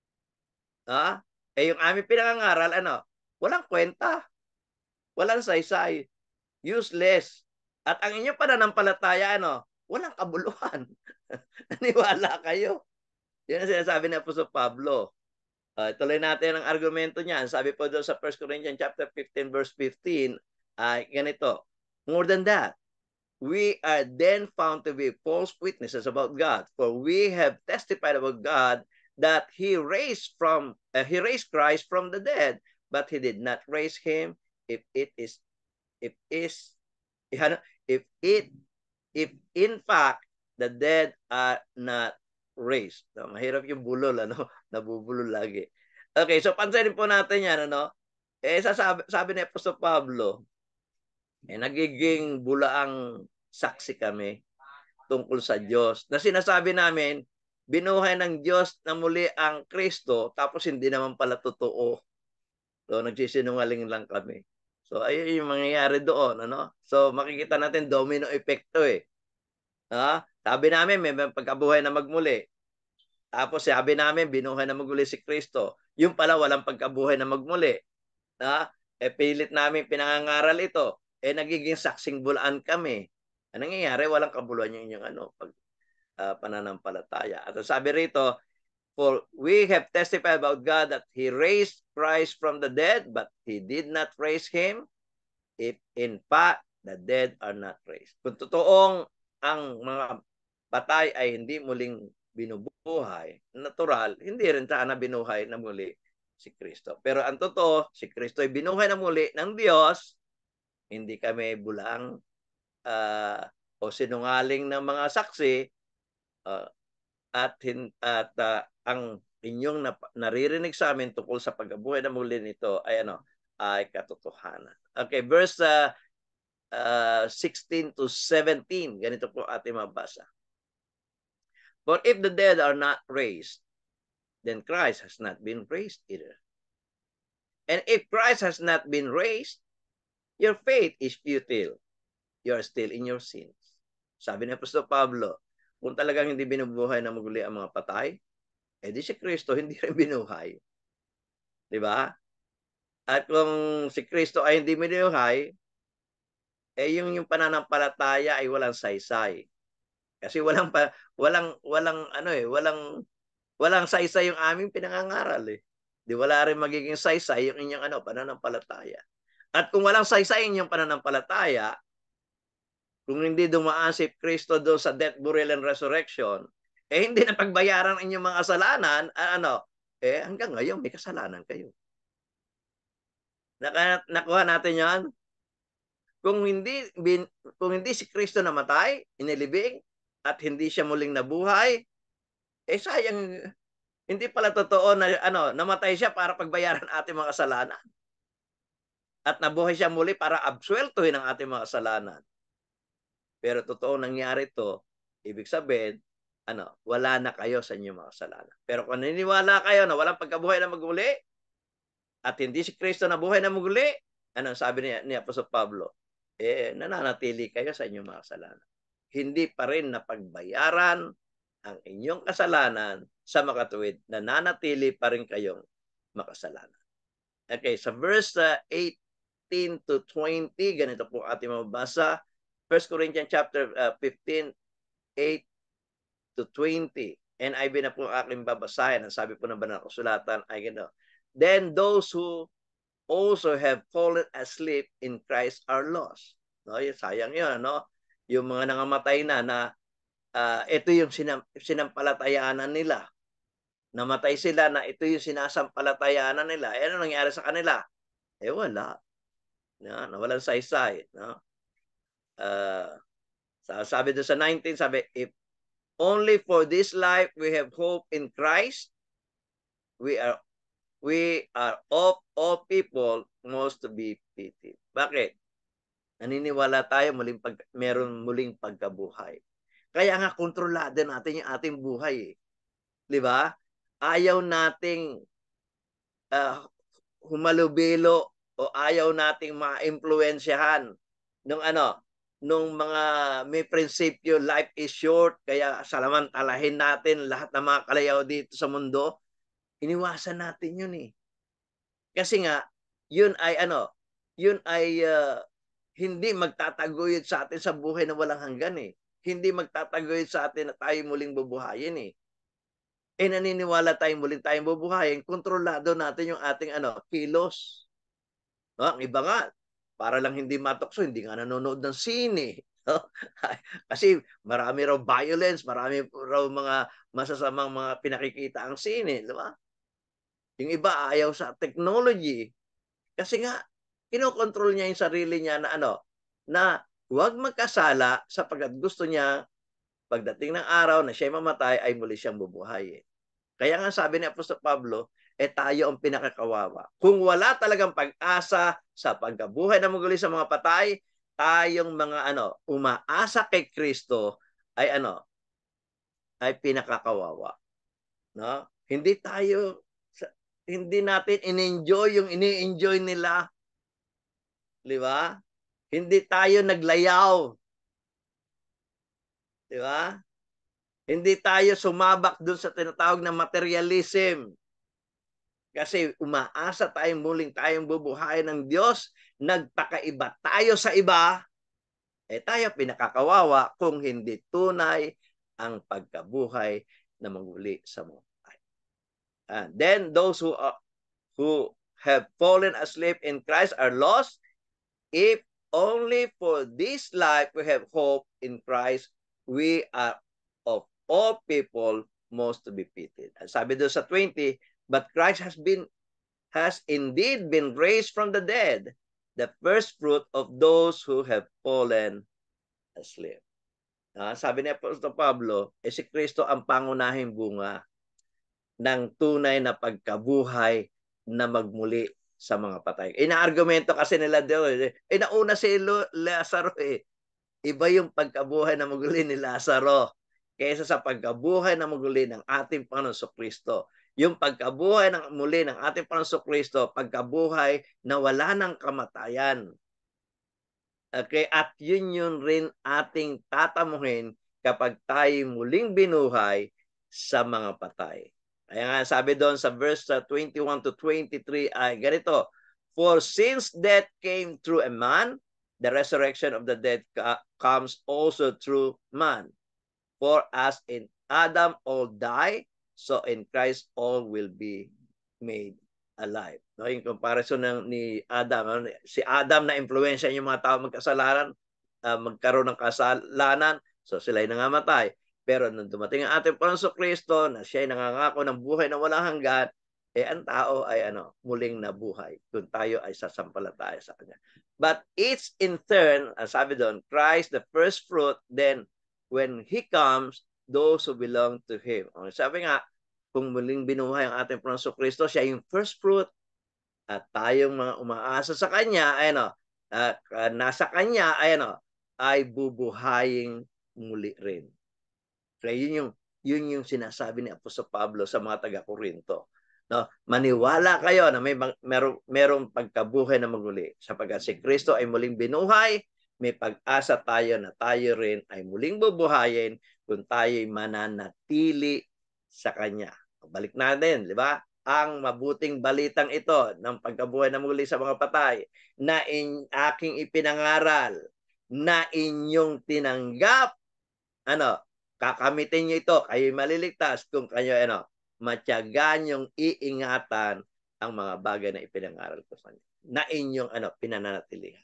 Ha? Eh yung aming pinangangaral, ano, walang kwenta. Walang saysay. Useless. At ang inyong pananampalataya, ano, walang kabuluhan. Naniwala kayo. Yan ang sinasabi ni Apostol Pablo. Uh, tuloy natin ang argumento niyan. Sabi po doon sa First Corinthians chapter fifteen verse fifteen, ay uh, ganito. More than that, we are then found to be false witnesses about God, for we have testified about God that He raised from uh, He raised Christ from the dead, but He did not raise Him. If it is, if is, if it, if in fact the dead are not raised. So, mahirap yung bulol, ano? Nabubulol lagi. Okay, so pansinin po natin yan, ano? Eh, sasabi, sabi ni Apostol Pablo, eh, nagiging bulaang saksi kami tungkol sa Diyos. Na sinasabi namin, binuhay ng Diyos na muli ang Kristo, tapos hindi naman pala totoo. So, nagsisinungaling lang kami. So, ayun yung mangyayari doon, ano? So, makikita natin domino epekto eh. Ha? Sabi namin, may pagkabuhay na magmuli. Tapos sabi namin, binuhay na magmuli si Kristo. Yung pala, walang pagkabuhay na magmuli. Ha? Eh, pilit namin pinangangaral ito. Eh, nagiging saksing bulaan kami. Anong nangyayari? Walang kabuluhan yung inyong ano, pag, uh, pananampalataya. At sabi rito, for we have testified about God that He raised Christ from the dead, but He did not raise Him. If in fact, the dead are not raised. Kung totoong ang mga patay ay hindi muling binubuhay, natural, hindi rin sana binuhay na muli si Kristo. Pero ang totoo, si Kristo ay binuhay na muli ng Diyos, hindi kami bulang uh, o sinungaling ng mga saksi, uh, at, at uh, ang inyong nap- naririnig sa amin tungkol sa pagkabuhay na muli nito ay ano, ay katotohanan. Okay, verse uh, uh, sixteen to seventeen, ganito po ating mabasa. For if the dead are not raised, then Christ has not been raised either. And if Christ has not been raised, your faith is futile. You are still in your sins. Sabi ni Apostol Pablo, kung talagang hindi binubuhay na maguli ang mga patay, eh di si Kristo hindi rin binuhay. Diba? At kung si Kristo ay hindi binuhay, eh yung, yung pananampalataya ay walang saysay. Kasi walang pa, walang walang ano eh, walang walang saysay yung aming pinangangaral eh. Di wala rin magiging saysay yung inyong ano pananampalataya. At kung walang saysay inyong pananampalataya, kung hindi dumaan si Kristo doon sa death, burial, and resurrection, eh hindi na pagbayaran inyong mga kasalanan, ano, eh hanggang ngayon may kasalanan kayo. Naka, nakuha natin yan? Kung hindi bin, kung hindi si Kristo namatay, inilibing, at hindi siya muling nabuhay, eh sayang, hindi pala totoo na ano, namatay siya para pagbayaran ating mga kasalanan. At nabuhay siya muli para absueltuhin ang ating mga kasalanan. Pero totoo nangyari ito, ibig sabihin, ano, wala na kayo sa inyong mga kasalanan. Pero kung naniniwala kayo na walang pagkabuhay na maguli, at hindi si Kristo nabuhay na maguli, ano sabi ni, ni Apostol Pablo? Eh, nananatili kayo sa inyong mga kasalanan. Hindi pa rin napagbayaran ang inyong kasalanan sa makatuwid. Nananatili pa rin kayong makasalanan. Okay, sa verse uh, eighteen to twenty, ganito po ating mababasa. First Corinthians chapter uh, fifteen, eight to twenty. N I V na po aking babasahin. Ang sabi po ng banal na kasulatan ay gano'n. Then those who also have fallen asleep in Christ are lost. No, sayang yun, no? Yung mga nangamatay na na uh, ito yung sinam, sinampalatayanan nila. Namatay sila na ito yung sinasampalatayanan nila. Eh, ano nangyari sa kanila? Eh, wala. No, nawalan saysay. No? Uh, sabi doon sa nineteen, sabi, if only for this life we have hope in Christ, we are we are of all people most to be pitied. Bakit? Naniniwala tayo muling pag, meron muling pagkabuhay. Kaya nga kontrolado natin yung ating buhay. Eh. Di ba? Ayaw nating uh, humalubilo o ayaw nating ma-impluensyahan nung ano, nung mga may prinsipyo, life is short, kaya salamantalahin natin lahat ng mga kalayaw dito sa mundo. Iniwasan natin yun eh. Kasi nga, yun ay ano, yun ay uh, hindi magtataguyod sa atin sa buhay na walang hanggan eh. Hindi magtataguyod sa atin na tayo muling bubuhayin eh. Eh naniniwala tayong muling tayong bubuhayin, kontrolado natin yung ating ano, kilos. No? Ang iba nga, para lang hindi matukso, hindi nga nanonood ng sine. No? Kasi marami raw violence, marami raw mga masasamang mga pinakikita ang sine. Di ba? Yung iba ayaw sa technology. Kasi nga, kinokontrol niya yung sarili niya na ano, na huwag magkasala sapagkat gusto niya pagdating ng araw na siya mamatay ay muli siyang bubuhay. Kaya nga sabi ni Apostol Pablo, eh tayo ang pinakakawawa. Kung wala talagang pag-asa sa pagkabuhay na muli sa mga patay, tayong mga ano, umaasa kay Kristo ay ano, ay pinakakawawa. No? Hindi tayo hindi natin in-enjoy yung ini-enjoy nila. Di ba? Hindi tayo naglayaw. Di ba? Hindi tayo sumabak dun sa tinatawag na materialism. Kasi umaasa tayong muling tayong bubuhayin ng Diyos, nagpakaiba tayo sa iba, eh tayo pinakakawawa kung hindi tunay ang pagkabuhay na maguli sa mga patay. And then those who are, who have fallen asleep in Christ are lost. If only for this life we have hope in Christ, we are of all people most to be pitied. And sabi doon sa twenty, but Christ has been has indeed been raised from the dead, the first fruit of those who have fallen asleep. Ah, sabi ni Apostol Pablo, eh si Kristo ang pangunahing bunga ng tunay na pagkabuhay na magmuli sa mga patay. Inaargumento kasi nila doon, eh nauna si Lazaro eh. Iba yung pagkabuhay na maguli ni Lazaro kaysa sa pagkabuhay na muli ng ating Panginoon Kristo. Yung pagkabuhay ng muli ng ating Panginoon Kristo, pagkabuhay na wala ng kamatayan. Okay? At yun yun rin ating tatamuhin kapag tayo muling binuhay sa mga patay. Kaya nga sabi doon sa verse twenty-one to twenty-three ay ganito, for since death came through a man, the resurrection of the dead comes also through man. For as in Adam all die, so in Christ all will be made alive. No, in comparison ng ni Adam, si Adam na impluwensya yung mga tao magkasalanan, uh, magkaroon ng kasalanan, so sila ay nangamatay. Pero nung dumating ang ating Panginoon Kristo na siya ay nangangako ng buhay na walang hanggan, eh ang tao ay ano, muling nabuhay kung tayo ay sasampalataya sa Kanya. But it's in turn, ang sabi doon, Christ the first fruit, then when He comes, those who belong to Him. O, sabi nga, kung muling binuhay ang ating Panginoon Kristo, siya yung first fruit, at tayong mga umaasa sa Kanya, ay ano, uh, uh, nasa Kanya, ay ano, ay bubuhayin muli rin. So, yun yung, yun yung sinasabi ni Apostol Pablo sa mga taga-Korinto. No, maniwala kayo na may merong merong pagkabuhay na maguli sapagkat si Kristo ay muling binuhay, may pag-asa tayo na tayo rin ay muling bubuhayin kung tayo'y mananatili sa Kanya. Balik natin, di ba? Ang mabuting balitang ito ng pagkabuhay na muli sa mga patay na in, aking ipinangaral, na inyong tinanggap, ano, kakamitin nyo ito, kayo'y maliligtas kung kayo, ano, matyaga niyong iingatan ang mga bagay na ipinangaral ko sa inyo, na inyong ano, pinananatilihan.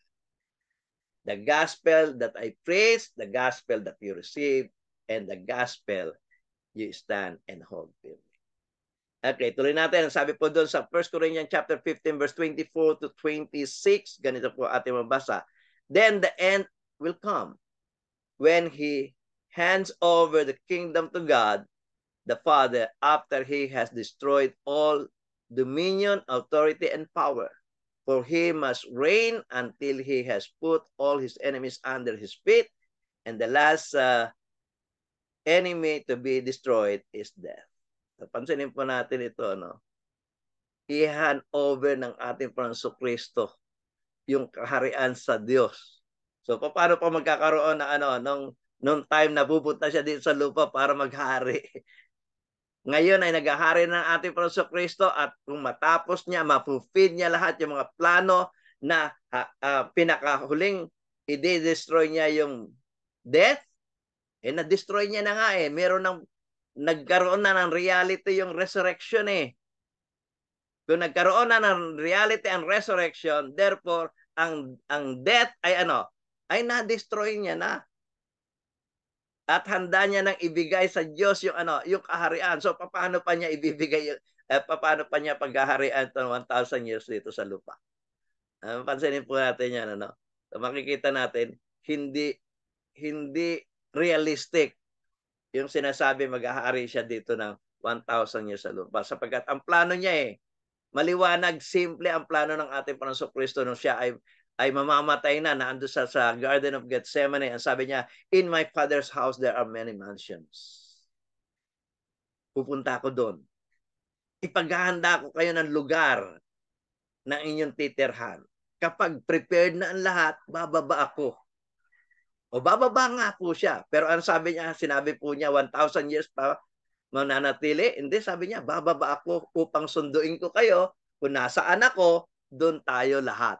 The gospel that I preach, the gospel that you receive, and the gospel you stand and hold firmly. Okay, tuloy natin. Sabi po doon sa First Corinthians chapter fifteen, verse twenty-four to twenty-six, ganito po ating mabasa. Then the end will come when He hands over the kingdom to God, the Father, after He has destroyed all dominion, authority, and power. For He must reign until He has put all His enemies under His feet, and the last uh, enemy to be destroyed is death. So, pansinin po natin ito, no? I-hand over ng ating Panginoon Kristo yung kaharian sa Diyos. So, paano pa magkakaroon na ano, nung, nung time na pupunta siya dito sa lupa para maghari? Ngayon ay naghahari ng ating Panginoon Kristo at kung matapos niya, mapufeed niya lahat yung mga plano na uh, uh, pinakahuling i-destroy niya yung death, eh na-destroy niya na nga eh. Meron ng, nagkaroon na ng reality yung resurrection eh. Kung nagkaroon na ng reality and resurrection, therefore, ang, ang death ay ano, ay na-destroy niya na. At handa niya nang ibigay sa Diyos yung ano, yung kaharian. So paano pa niya ibibigay yung eh, paano pa niya paghaharian itong one thousand years dito sa lupa? Uh, pansinin po natin yan, ano. So, makikita natin hindi hindi realistic yung sinasabi maghahari siya dito ng one thousand years sa lupa sapagkat ang plano niya eh maliwanag, simple ang plano ng ating Panginoon Kristo nung siya ay ay mamamatay na, naando sa, sa Garden of Gethsemane. Ang sabi niya, in my Father's house there are many mansions. Pupunta ako doon. Ipaghahanda ko kayo ng lugar na inyong titirhan. Kapag prepared na ang lahat, bababa ako. O bababa nga po siya. Pero ang sabi niya, sinabi po niya, one thousand years pa mananatili. Hindi, sabi niya, bababa ako upang sunduin ko kayo. Kung nasaan ako, doon tayo lahat.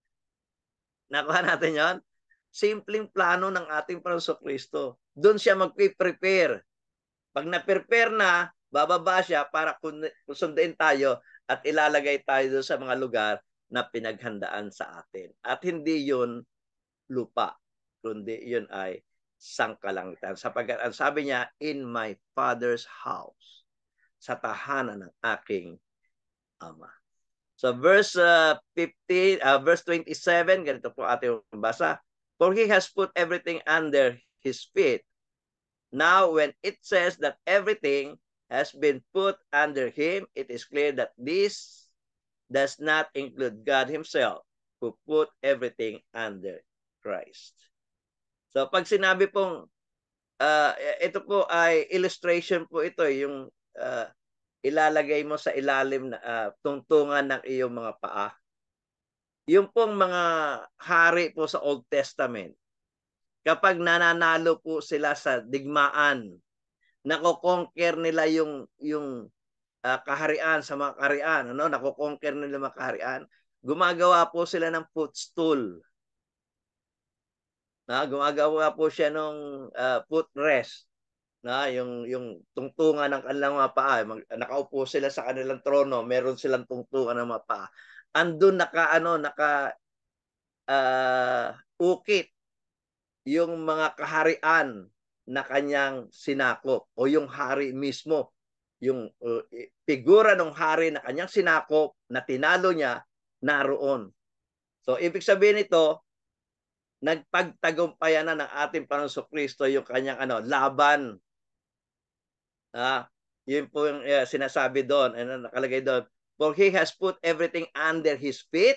Nakuha natin yon. Simpleng plano ng ating Panginoon Kristo. Doon siya mag-prepare. Pag na-prepare na, bababa siya para sunduin tayo at ilalagay tayo doon sa mga lugar na pinaghandaan sa atin. At hindi yun lupa, kundi yun ay sangkalangitan. Sapagkat ang sabi niya, in my Father's house, sa tahanan ng aking Ama. So verse uh, fifteen, uh, verse twenty-seven, ganito po ating basa. For He has put everything under His feet. Now when it says that everything has been put under Him, it is clear that this does not include God Himself, who put everything under Christ. So pag sinabi pong, uh, ito po ay illustration po ito, yung uh, ilalagay mo sa ilalim na uh, tungtungan ng iyong mga paa. Yung pong mga hari po sa Old Testament, kapag nananalo po sila sa digmaan, nako-conquer nila yung yung uh, kaharian sa mga kaharian, ano, nako-conquer nila mga kaharian, gumagawa po sila ng footstool. Na gumagawa po siya ng uh, footrest na yung yung tungtungan ng kanilang mga paa, mag, nakaupo sila sa kanilang trono, meron silang tungtungan ng mga paa. Andun naka ano, naka uh, ukit yung mga kaharian na kanyang sinakop o yung hari mismo, yung uh, figura ng hari na kanyang sinakop na tinalo niya naroon. So ibig sabihin nito, nagpagtagumpayan na ng ating Panginoon Kristo yung kanyang ano, laban. Ah, yun po yung uh, sinasabi doon, ano nakalagay doon. For he has put everything under his feet.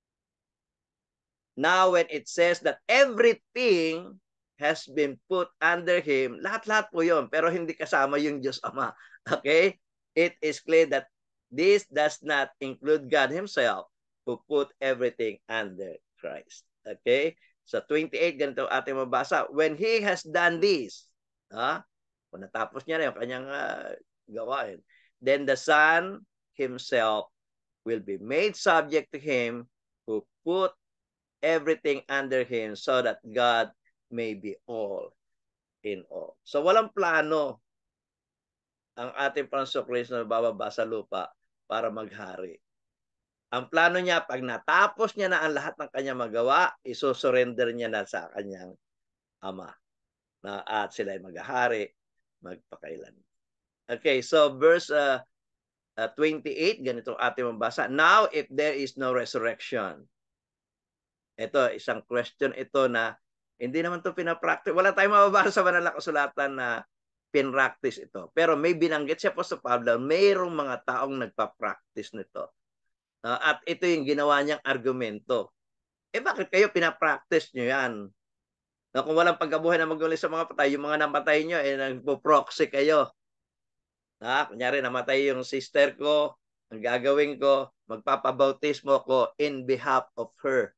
Now when it says that everything has been put under him, lahat-lahat po yun, pero hindi kasama yung Diyos Ama. Okay? It is clear that this does not include God himself who put everything under Christ. Okay? Sa twenty-eight, ganito ating mabasa. When he has done this, ha? Kung natapos niya na yung kanyang uh, gawain, then the Son himself will be made subject to him who put everything under him so that God may be all in all. So walang plano ang ating Panginoon Kristo na bababa sa lupa para maghari. Ang plano niya, pag natapos niya na ang lahat ng kanyang magawa, isusurrender niya na sa kanyang Ama. Na, at sila ay maghahari, magpakailan. Okay, so verse uh, uh, twenty-eight, ganito ating mabasa. Now, if there is no resurrection, ito, isang question ito na hindi naman ito pinapractice. Wala tayong mababasa sa banal na kasulatan na pinractice ito. Pero may binanggit siya po sa Pablo, mayroong mga taong nagpa-practice nito. Uh, at ito yung ginawa niyang argumento. Eh bakit kayo pinapractice nyo yan? Na kung walang pagkabuhay na maguli sa mga patay, yung mga namatay nyo, eh nagpo-proxy kayo. Ha? Kunyari, namatay yung sister ko, ang gagawin ko, magpapabautismo ko in behalf of her.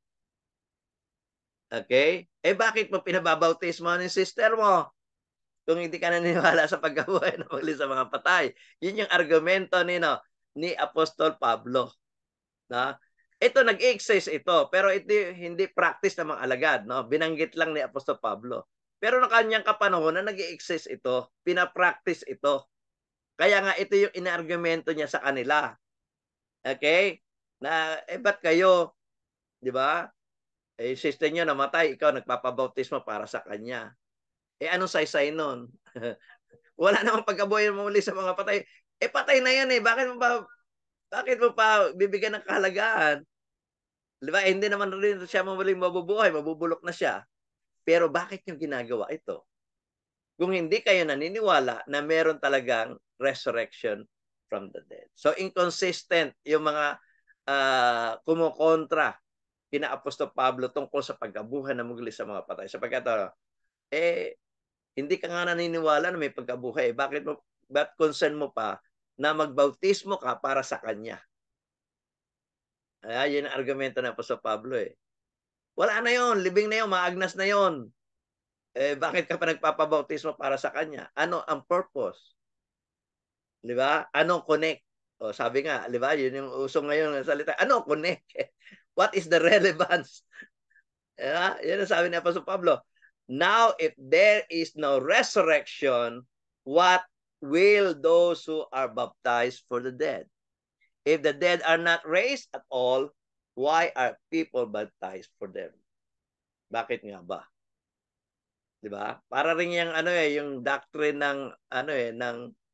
Okay? Eh bakit mo pinababautismo ng sister mo? Kung hindi ka naniniwala sa pagkabuhay na magli sa mga patay. Yun yung argumento ni, no, ni Apostol Pablo. Na? Ito, nag-exist ito, pero ito hindi practice ng mga alagad. No? Binanggit lang ni Apostol Pablo. Pero na kanyang kapanahon na nag-exist ito, pinapractice ito. Kaya nga ito yung inargumento niya sa kanila. Okay? Na, eh ba't kayo, di ba? Eh, sister niyo namatay, ikaw nagpapabautismo para sa kanya. Eh, anong saysay nun? Wala namang pagkabuhay mo muli sa mga patay. Eh, patay na yan eh. Bakit mo pa, bakit mo pa bibigyan ng kahalagaan? Di ba? Eh, hindi naman rin siya muling mabubuhay. Mabubulok na siya. Pero bakit yung ginagawa ito? Kung hindi kayo naniniwala na meron talagang resurrection from the dead. So, inconsistent yung mga uh, kumukontra kina Apostol Pablo tungkol sa pagkabuhay na muli sa mga patay. Sapagkat, uh, eh, hindi ka nga naniniwala na may pagkabuhay. Bakit mo, ba't concern mo pa na magbautismo ka para sa kanya? Ay, yun ang argumento na po sa Pablo eh. Wala na yon, libing na yon, maagnas na yon. Eh, bakit ka pa nagpapabautismo para sa kanya? Ano ang purpose? Di ba? Anong connect? O, sabi nga, di ba? Yun yung usong ngayon ng salita. Ano connect? What is the relevance? Yeah, yan ang sabi ni Apostol Pablo. Now, if there is no resurrection, what will those who are baptized for the dead? If the dead are not raised at all, why are people baptized for them? Bakit nga ba? 'Di ba? Para rin yung ano eh, yung doctrine ng ano eh ng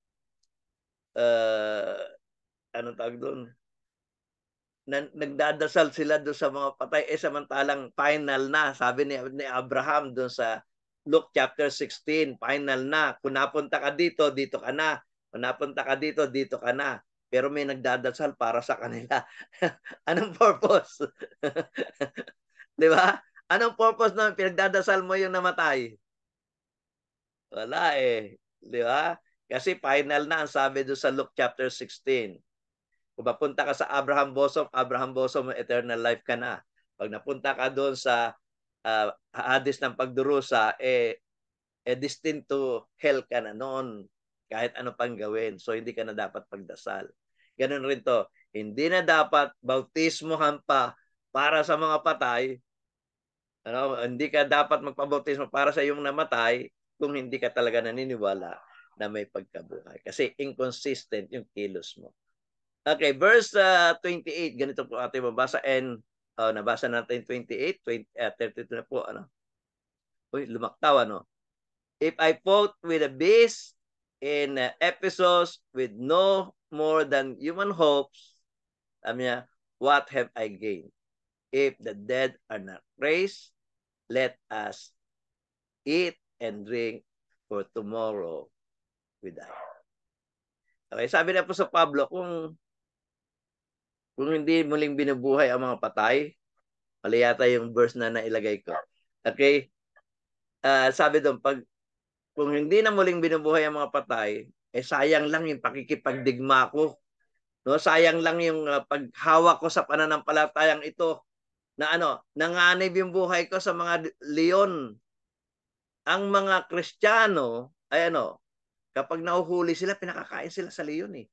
uh, ano tawag doon? Na, nagdadasal sila doon sa mga patay eh samantalang final na, sabi ni, ni Abraham doon sa Luke chapter sixteen, final na. Kung napunta ka dito, dito ka na. Kung napunta ka dito, dito ka na. Pero may nagdadasal para sa kanila. Anong purpose? Di ba? Anong purpose na pinagdadasal mo yung namatay? Wala eh. Di ba? Kasi final na ang sabi doon sa Luke chapter sixteen. Kung mapunta ka sa Abraham bosom, Abraham bosom, eternal life ka na. Pag napunta ka doon sa uh, hadis ng pagdurusa, eh, eh destined to hell ka na noon. Kahit ano pang gawin. So, hindi ka na dapat pagdasal. Ganun rin to. Hindi na dapat bautismohan pa para sa mga patay. Ano, hindi ka dapat magpabautismo para sa iyong namatay kung hindi ka talaga naniniwala na may pagkabuhay. Kasi inconsistent yung kilos mo. Okay, verse uh, twenty-eight, ganito po ating mabasa. And uh, nabasa natin twenty-eight, twenty, uh, thirty-two na po. Ano? Uy, lumaktaw, ano? If I fought with a beast in uh, Ephesus with no more than human hopes, sabi niya, what have I gained? If the dead are not raised, let us eat and drink, for tomorrow we die. Okay, sabi na po sa Pablo, kung kung hindi muling binubuhay ang mga patay, mali yata yung verse na nailagay ko. Okay? Uh, sabi doon, pag kung hindi na muling binubuhay ang mga patay, eh sayang lang yung pakikipagdigma ko. No, sayang lang yung uh, paghawak ko sa pananampalatayang ito na ano, nanganib yung buhay ko sa mga leon. Ang mga Kristiyano ay ano, kapag nahuhuli sila, pinakakain sila sa leon eh.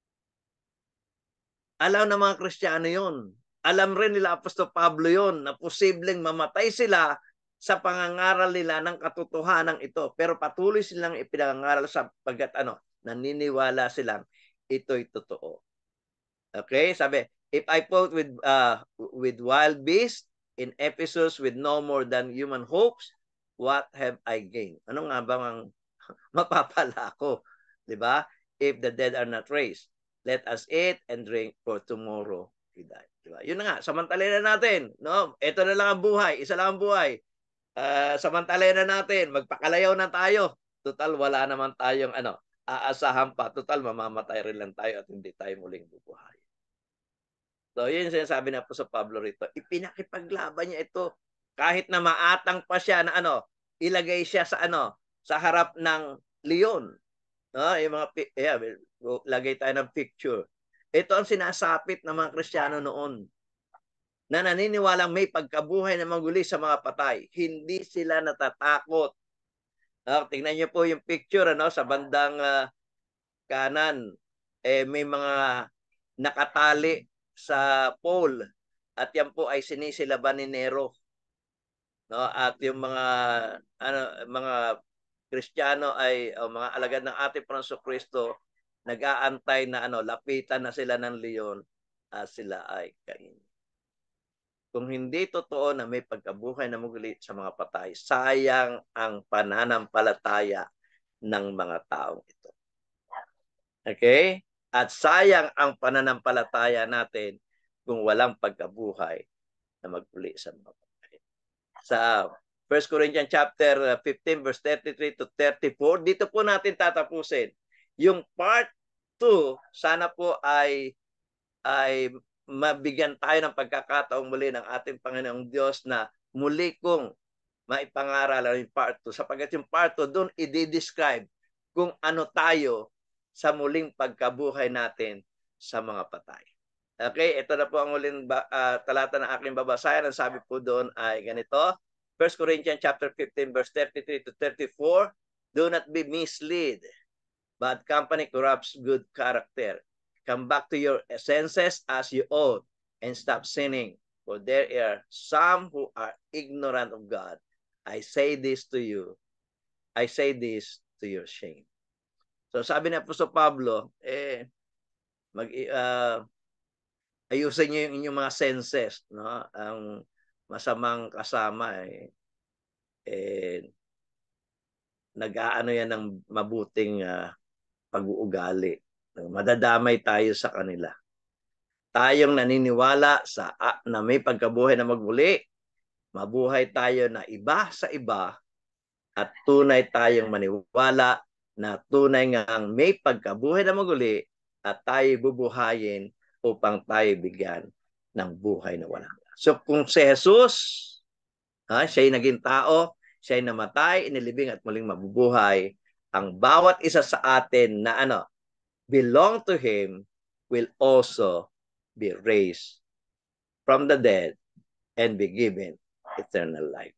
Alam ng mga Kristiyano yun. Alam rin nila Apostol Pablo yun na posibleng mamatay sila sa pangangaral nila ng katotohanan ito. Pero patuloy silang ipinangaral sapagkat ano, naniniwala silang ito'y totoo. Okay, sabi, if I fought with uh, with wild beasts in Ephesus with no more than human hopes, what have I gained? Ano nga bang ang mapapala ko? 'Di ba? If the dead are not raised, let us eat and drink, for tomorrow we die. 'Di ba? Yun na nga, samantalin na natin, no? Ito na lang ang buhay, isa lang ang buhay. Uh, samantalin na natin, magpakalayaw na tayo. Total wala naman tayong ano, aasahan pa. Total mamamatay rin lang tayo at hindi tayo muling bubuhay. So, yun yung sinasabi na po sa Pablo rito. Ipinakipaglaban niya ito. Kahit na maatang pa siya na ano, ilagay siya sa ano, sa harap ng leon. No, yung mga, yeah, lagay tayo ng picture. Ito ang sinasapit ng mga Kristiyano noon na naniniwalang may pagkabuhay na maguli sa mga patay. Hindi sila natatakot. No, tingnan niyo po yung picture ano, sa bandang uh, kanan. Eh, may mga nakatali sa pole at yan po ay sinisilaban ni Nero, no? At yung mga ano mga Kristiyano ay o mga alagad ng ating Panginoong Kristo nag-aantay na ano lapitan na sila ng leon at sila ay kainin. Kung hindi totoo na may pagkabuhay na muli sa mga patay, sayang ang pananampalataya ng mga taong ito. Okay? At sayang ang pananampalataya natin kung walang pagkabuhay na maguli sa mga patay. Sa First Corinthians chapter fifteen verse thirty-three to thirty-four, dito po natin tatapusin. Yung part two, sana po ay ay mabigyan tayo ng pagkakataong muli ng ating Panginoong Diyos na muli kong maipangaral yung part two. Sapagkat yung part two, doon i-describe kung ano tayo sa muling pagkabuhay natin sa mga patay. Okay, ito na po ang muling uh, talata na aking babasahin. Ang sabi po doon ay ganito. First Corinthians chapter fifteen verse thirty-three to thirty-four. Do not be misled. Bad company corrupts good character. Come back to your senses as you ought and stop sinning. For there are some who are ignorant of God. I say this to you. I say this to your shame. So sabi ni Apostol Pablo, eh, mag, uh, ayusin niyo yung inyong mga senses. No? Ang masamang kasama, eh, eh, nag-aano yan ng mabuting uh, pag-uugali. Madadamay tayo sa kanila. Tayong naniniwala sa uh, na may pagkabuhay na magmuli, mabuhay tayo na iba sa iba, at tunay tayong maniwala na tunay ngang may pagkabuhay na maguli at tayo bubuhayin upang tayo bigyan ng buhay na walang. So kung si Jesus, ha, siya'y naging tao, siya'y namatay, inilibing at muling mabubuhay, ang bawat isa sa atin na ano, belong to Him will also be raised from the dead and be given eternal life.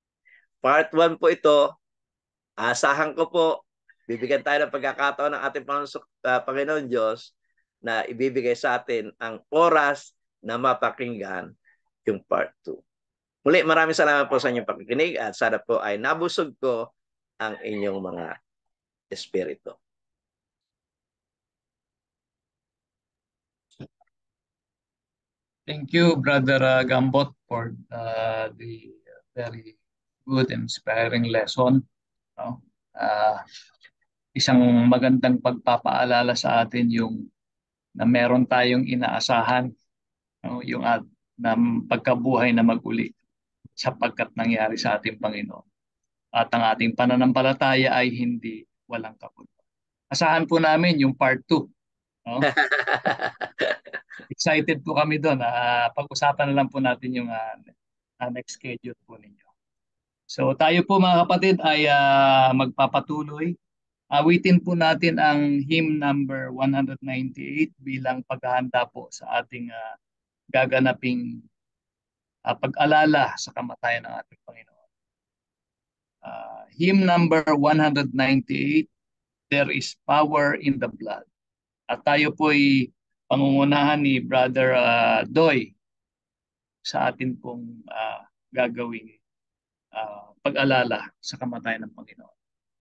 Part one po ito. Asahan ko po, bibigyan tayo ng pagkakataon ng ating Panginoon Diyos na ibibigay sa atin ang oras na mapakinggan yung part two. Muli, maraming salamat po sa inyong pakikinig at sana po ay nabusog ko ang inyong mga espiritu. Thank you, Brother uh, Gambot, for uh, the very good and inspiring lesson. No? Uh, isang magandang pagpapaalala sa atin yung na meron tayong inaasahan, no? Yung at na pagkabuhay na maguli sapagkat nangyari sa ating Panginoon. At ang ating pananampalataya ay hindi walang kaput. Asahan po namin yung part two. No? Excited po kami doon. Uh, pag-usapan na lang po natin yung uh, uh, next schedule po ninyo. So tayo po mga kapatid ay uh, magpapatuloy. Awitin po natin ang hymn number one ninety-eight bilang paghahanda po sa ating uh, gaganaping uh, pag-alala sa kamatayan ng ating Panginoon. Uh, hymn number one ninety-eight, There is Power in the Blood. At tayo po ay pangungunahan ni Brother uh, Doy sa atin pong uh, gagawing uh, pag-alala sa kamatayan ng Panginoon.